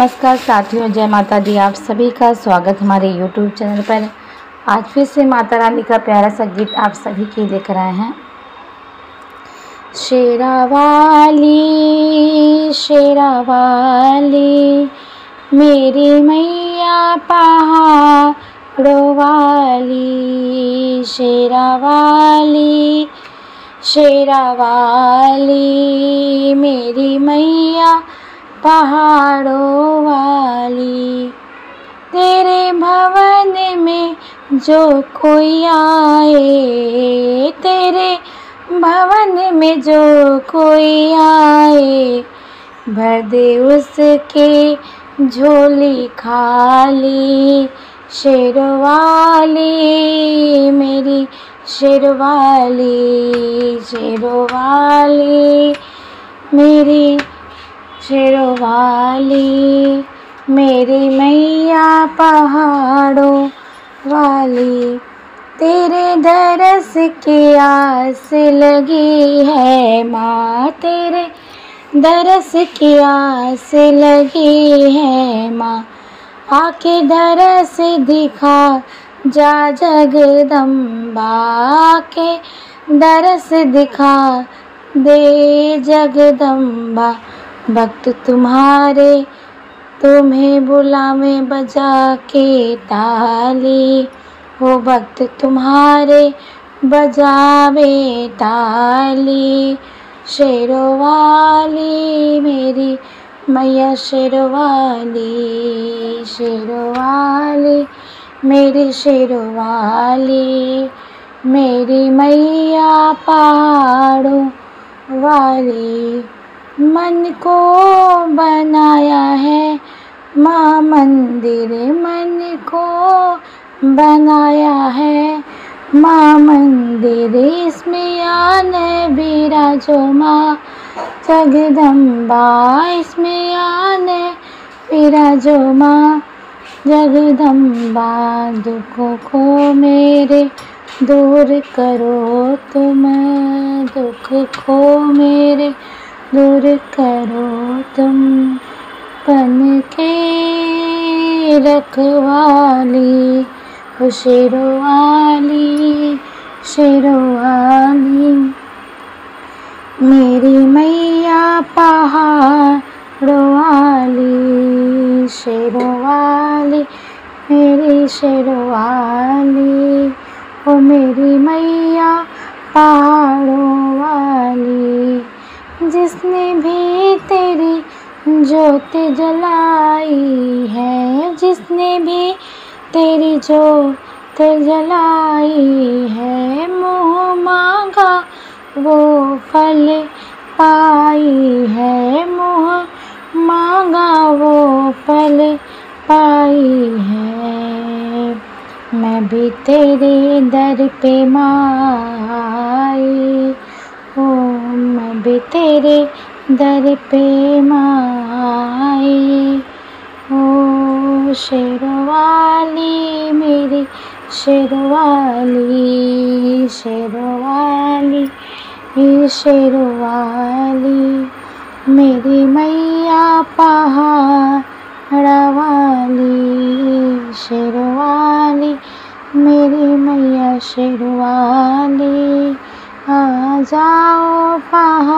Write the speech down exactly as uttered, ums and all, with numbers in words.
नमस्कार साथियों, जय माता दी। आप सभी का स्वागत हमारे यूट्यूब चैनल पर। आज फिर से माता रानी का प्यारा सा गीत आप सभी के लेकर आए हैं। शेरा वाली शेरा वाली मेरी मैया पहाड़ों वाली, शेरा वाली शेरा वाली मेरी मैया पहाड़ों वाली। तेरे भवन में जो कोई आए, तेरे भवन में जो कोई आए, भर दे उसके झोली खाली। शेरवाली मेरी शेरवाली, शेरवाली मेरी शेरवाली मेरी मैया पहाड़ों वाली। तेरे दरस की आस लगी है माँ, तेरे दरस की आस लगी है माँ, आके दरस दिखा जा जगदम्बा, आके दरस दिखा दे जगदम्बा। भक्त तुम्हारे तुम्हें बुलावे बजा के ताली, वो भक्त तुम्हारे बजावे ताली। शेरवाली मेरी मैया शेरवाली, शेरवाली मेरी शेरवाली मेरी मैया पहाड़ों वाली। मन को बनाया है माँ मंदिर, मन को बनाया है माँ मंदिर, इसमें आने विराजो माँ जगदम्बा, इसमें आने विराजो माँ जगदम्बा। दुखों को मेरे दूर करो तुम, दुख को मेरे दूर करो तुम, बन के रखवाली हो शेरवाली, शेरवाली मेरी मैया पहाड़ों वाली, शेरवाली मेरी शेरवाली हो मेरी मैया पहाड़ों वाली। जिसने भी तेरी ज्योति जलाई है, जिसने भी तेरी ज्योत जलाई है, मुँह मांगा वो फल पाई है, मुँह मांगा वो फल पाई है। मैं भी तेरे दर पे माई, ओ मैं भी तेरे दर पे माई। ओ शेरवाली मेरी शेरवाली, शेरवाली शेरवाली मेरी मैया पहाड़ों वाली, शेरवाली मेरी मैया शेरवाली। आ जाओ पहाड़